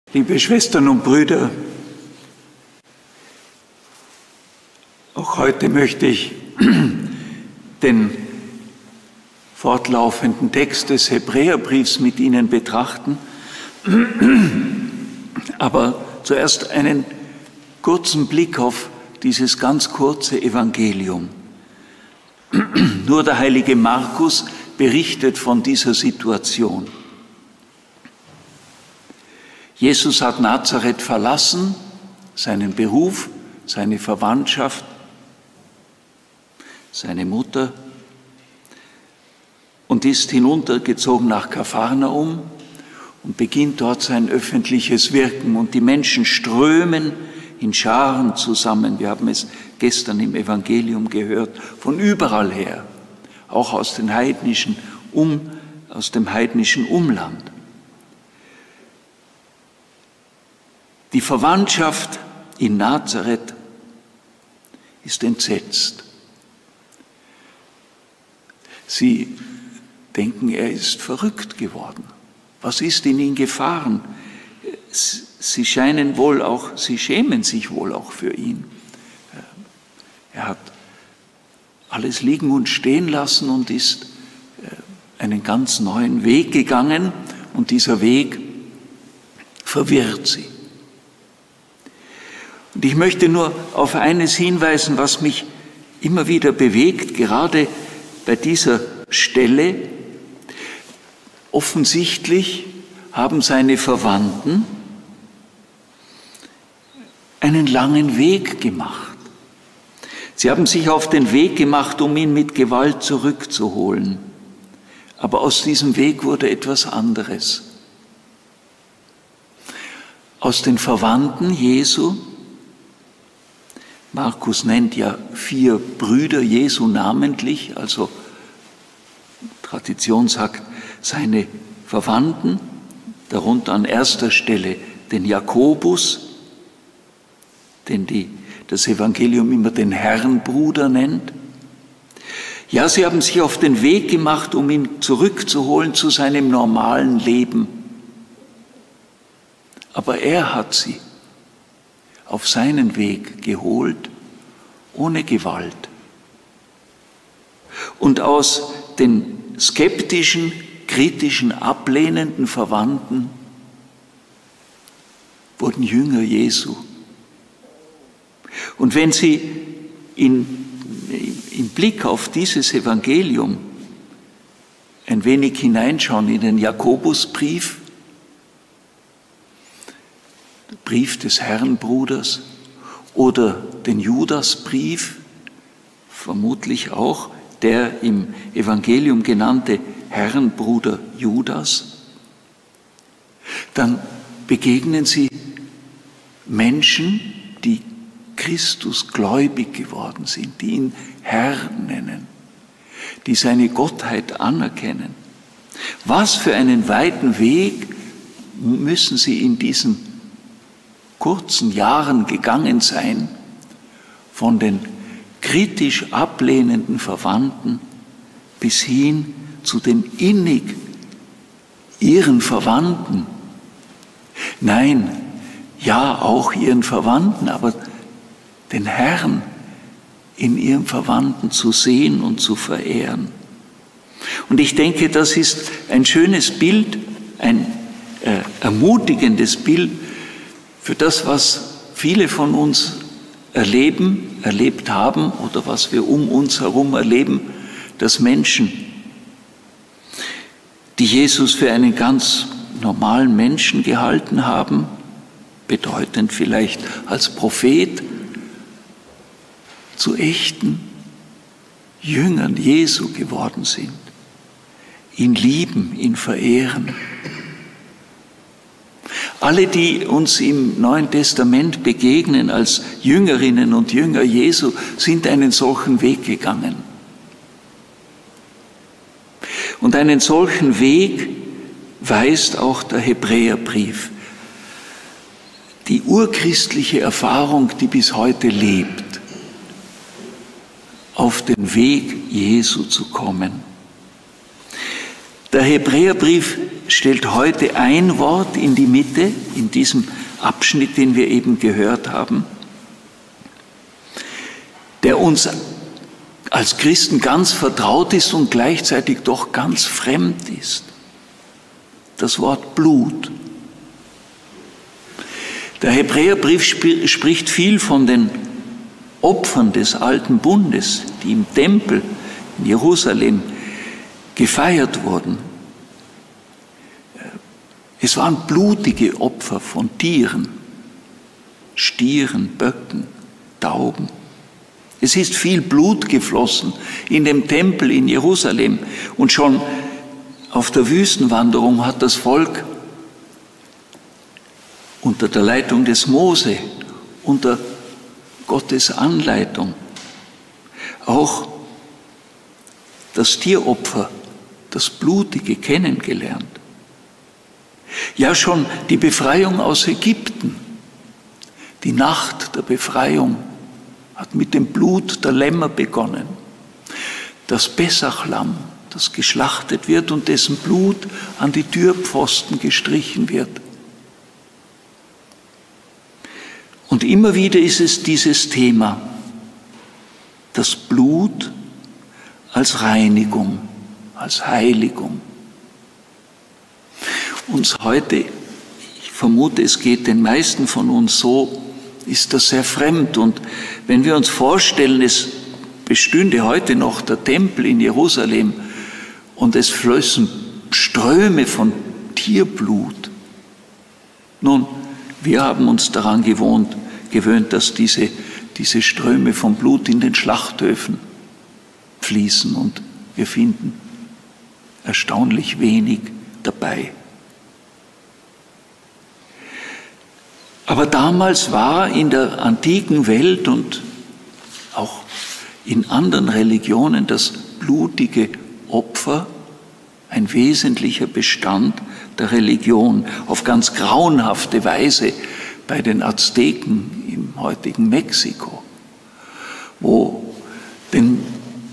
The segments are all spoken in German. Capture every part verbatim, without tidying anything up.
Liebe Schwestern und Brüder, auch heute möchte ich den fortlaufenden Text des Hebräerbriefs mit Ihnen betrachten, aber zuerst einen kurzen Blick auf dieses ganz kurze Evangelium. Nur der heilige Markus berichtet von dieser Situation. Jesus hat Nazareth verlassen, seinen Beruf, seine Verwandtschaft, seine Mutter und ist hinuntergezogen nach Kapharnaum und beginnt dort sein öffentliches Wirken. Und die Menschen strömen in Scharen zusammen. Wir haben es gestern im Evangelium gehört, von überall her, auch aus, den heidnischen um, aus dem heidnischen Umland. Die Verwandtschaft in Nazareth ist entsetzt. Sie denken, er ist verrückt geworden. Was ist in ihn gefahren? Sie scheinen wohl auch, sie schämen sich wohl auch für ihn. Er hat alles liegen und stehen lassen und ist einen ganz neuen Weg gegangen und dieser Weg verwirrt sie. Und ich möchte nur auf eines hinweisen, was mich immer wieder bewegt, gerade bei dieser Stelle. Offensichtlich haben seine Verwandten einen langen Weg gemacht. Sie haben sich auf den Weg gemacht, um ihn mit Gewalt zurückzuholen. Aber aus diesem Weg wurde etwas anderes. Aus den Verwandten Jesu, Markus nennt ja vier Brüder Jesu namentlich, also Tradition sagt, seine Verwandten, darunter an erster Stelle den Jakobus, den die, das Evangelium immer den Herrenbruder nennt. Ja, sie haben sich auf den Weg gemacht, um ihn zurückzuholen zu seinem normalen Leben. Aber er hat sie auf seinen Weg geholt, ohne Gewalt. Und aus den skeptischen, kritischen, ablehnenden Verwandten wurden Jünger Jesu. Und wenn Sie in, im Blick auf dieses Evangelium ein wenig hineinschauen in den Jakobusbrief, Brief des Herrenbruders, oder den Judasbrief, vermutlich auch der im Evangelium genannte Herrenbruder Judas, dann begegnen Sie Menschen, die Christus gläubig geworden sind, die ihn Herr nennen, die seine Gottheit anerkennen. Was für einen weiten Weg müssen Sie in diesen kurzen Jahren gegangen sein, von den kritisch ablehnenden Verwandten bis hin zu den innig ihren Verwandten. Nein, ja, auch ihren Verwandten, aber den Herrn in ihrem Verwandten zu sehen und zu verehren. Und ich denke, das ist ein schönes Bild, ein äh, ermutigendes Bild für das, was viele von uns erleben, erlebt haben oder was wir um uns herum erleben, dass Menschen, die Jesus für einen ganz normalen Menschen gehalten haben, bedeutend vielleicht als Prophet, zu echten Jüngern Jesu geworden sind, ihn lieben, ihn verehren. Alle, die uns im Neuen Testament begegnen als Jüngerinnen und Jünger Jesu, sind einen solchen Weg gegangen. Und einen solchen Weg weist auch der Hebräerbrief. Die urchristliche Erfahrung, die bis heute lebt, auf den Weg Jesu zu kommen. Der Hebräerbrief stellt heute ein Wort in die Mitte, in diesem Abschnitt, den wir eben gehört haben, der uns als Christen ganz vertraut ist und gleichzeitig doch ganz fremd ist. Das Wort Blut. Der Hebräerbrief spricht viel von den Opfern des alten Bundes, die im Tempel in Jerusalem gefeiert wurden. Es waren blutige Opfer von Tieren, Stieren, Böcken, Tauben. Es ist viel Blut geflossen in dem Tempel in Jerusalem. Und schon auf der Wüstenwanderung hat das Volk unter der Leitung des Mose, unter Gottes Anleitung, auch das Tieropfer, das Blutige kennengelernt. Ja, schon die Befreiung aus Ägypten, die Nacht der Befreiung hat mit dem Blut der Lämmer begonnen. Das Pessachlamm, das geschlachtet wird und dessen Blut an die Türpfosten gestrichen wird. Und immer wieder ist es dieses Thema, das Blut als Reinigung, als Heiligung. Uns heute, ich vermute, es geht den meisten von uns so, ist das sehr fremd. Und wenn wir uns vorstellen, es bestünde heute noch der Tempel in Jerusalem und es flössen Ströme von Tierblut. Nun, wir haben uns daran gewohnt, gewöhnt, dass diese, diese Ströme von Blut in den Schlachthöfen fließen und wir finden erstaunlich wenig dabei. Aber damals war in der antiken Welt und auch in anderen Religionen das blutige Opfer ein wesentlicher Bestand der Religion, auf ganz grauenhafte Weise bei den Azteken im heutigen Mexiko, wo den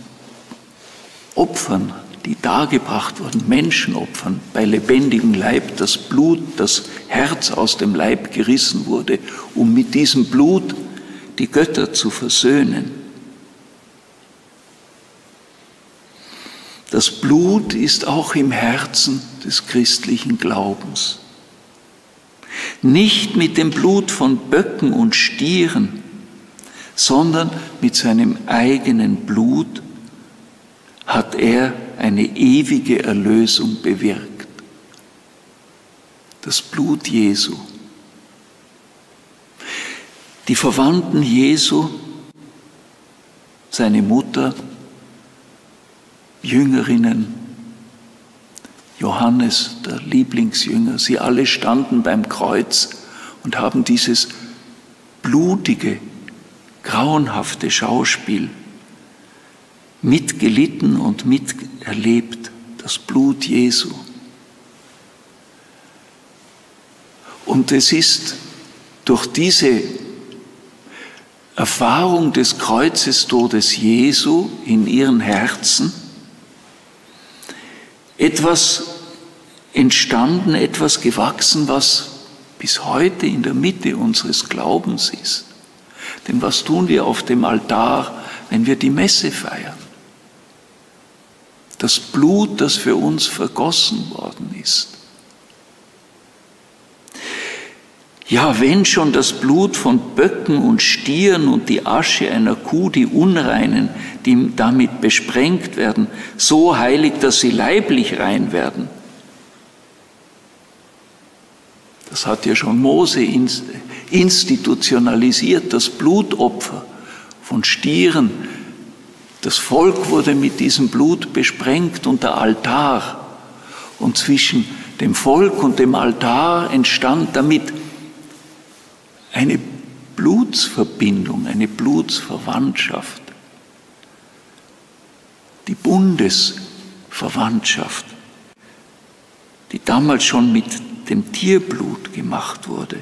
Opfern, die dargebracht wurden, Menschenopfern, bei lebendigem Leib das Blut, das Herz aus dem Leib gerissen wurde, um mit diesem Blut die Götter zu versöhnen. Das Blut ist auch im Herzen des christlichen Glaubens. Nicht mit dem Blut von Böcken und Stieren, sondern mit seinem eigenen Blut hat er eine ewige Erlösung bewirkt. Das Blut Jesu. Die Verwandten Jesu, seine Mutter, Jüngerinnen, Johannes, der Lieblingsjünger, sie alle standen beim Kreuz und haben dieses blutige, grauenhafte Schauspiel mitgelitten und miterlebt, das Blut Jesu. Und es ist durch diese Erfahrung des Kreuzestodes Jesu in ihren Herzen etwas entstanden, etwas gewachsen, was bis heute in der Mitte unseres Glaubens ist. Denn was tun wir auf dem Altar, wenn wir die Messe feiern? Das Blut, das für uns vergossen worden ist. Ja, wenn schon das Blut von Böcken und Stieren und die Asche einer Kuh, die Unreinen, die damit besprengt werden, so heilig, dass sie leiblich rein werden. Das hat ja schon Mose institutionalisiert, das Blutopfer von Stieren. Das Volk wurde mit diesem Blut besprengt und der Altar. Und zwischen dem Volk und dem Altar entstand damit eine Blutsverbindung, eine Blutsverwandtschaft. Die Bundesverwandtschaft, die damals schon mit dem Tierblut gemacht wurde.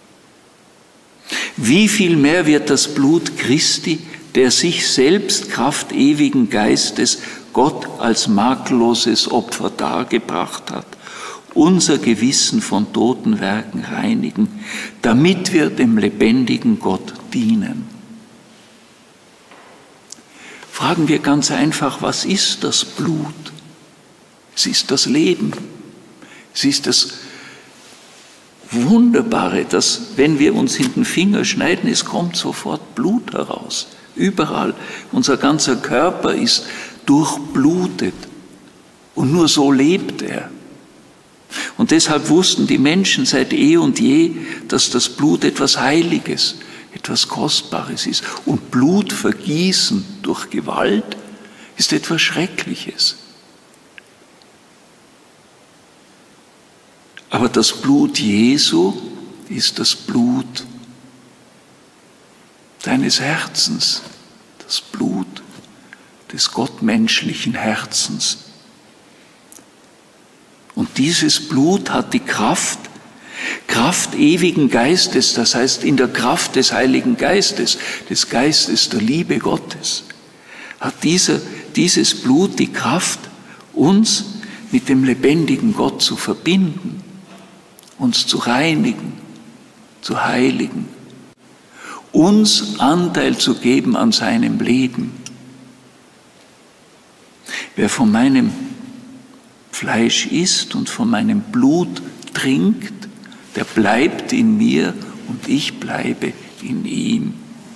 Wie viel mehr wird das Blut Christi, der sich selbst Kraft ewigen Geistes Gott als makelloses Opfer dargebracht hat, unser Gewissen von toten Werken reinigen, damit wir dem lebendigen Gott dienen. Fragen wir ganz einfach, was ist das Blut? Es ist das Leben. Es ist das Wunderbare, dass wenn wir uns in den Finger schneiden, es kommt sofort Blut heraus. Überall. Unser ganzer Körper ist durchblutet. Und nur so lebt er. Und deshalb wussten die Menschen seit eh und je, dass das Blut etwas Heiliges, etwas Kostbares ist. Und Blutvergießen durch Gewalt ist etwas Schreckliches. Aber das Blut Jesu ist das Blut deines Herzens, das Blut des gottmenschlichen Herzens. Und dieses Blut hat die Kraft, Kraft ewigen Geistes, das heißt in der Kraft des Heiligen Geistes, des Geistes der Liebe Gottes, hat dieser, dieses Blut die Kraft, uns mit dem lebendigen Gott zu verbinden, uns zu reinigen, zu heiligen, uns Anteil zu geben an seinem Leben. Wer von meinem Fleisch isst und von meinem Blut trinkt, der bleibt in mir und ich bleibe in ihm.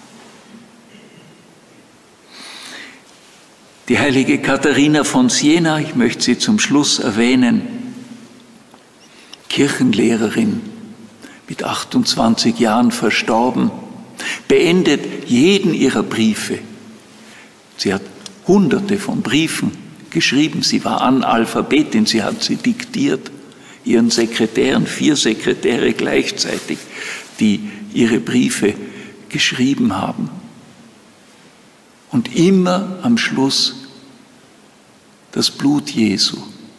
Die heilige Katharina von Siena, ich möchte sie zum Schluss erwähnen, Kirchenlehrerin, mit achtundzwanzig Jahren verstorben, beendet jeden ihrer Briefe. Sie hat hunderte von Briefen geschrieben, sie war Analphabetin, sie hat sie diktiert, ihren Sekretären, vier Sekretäre gleichzeitig, die ihre Briefe geschrieben haben. Und immer am Schluss das Blut Jesu,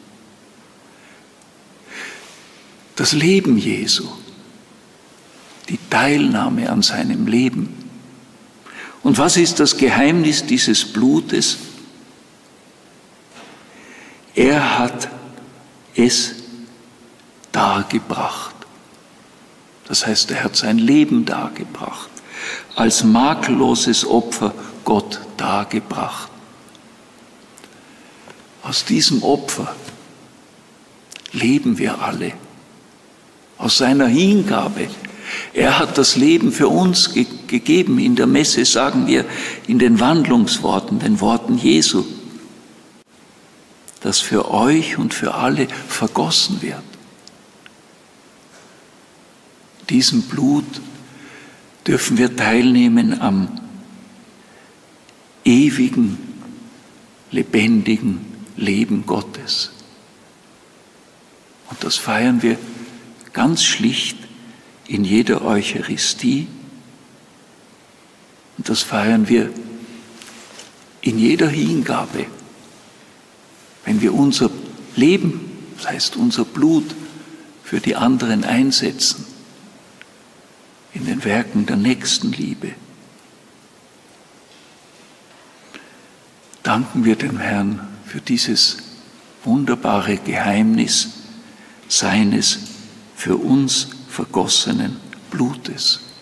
das Leben Jesu, die Teilnahme an seinem Leben. Und was ist das Geheimnis dieses Blutes? Er hat es dargebracht. Das heißt, er hat sein Leben dargebracht, als makelloses Opfer Gott dargebracht. Aus diesem Opfer leben wir alle. Aus seiner Hingabe. Er hat das Leben für uns ge- gegeben. In der Messe sagen wir in den Wandlungsworten, den Worten Jesu, das für euch und für alle vergossen wird. Diesem Blut dürfen wir teilnehmen am ewigen, lebendigen Leben Gottes. Und das feiern wir ganz schlicht in jeder Eucharistie. Und das feiern wir in jeder Hingabe. Wenn wir unser Leben, das heißt unser Blut, für die anderen einsetzen, in den Werken der Nächstenliebe. Danken wir dem Herrn für dieses wunderbare Geheimnis seines für uns vergossenen Blutes.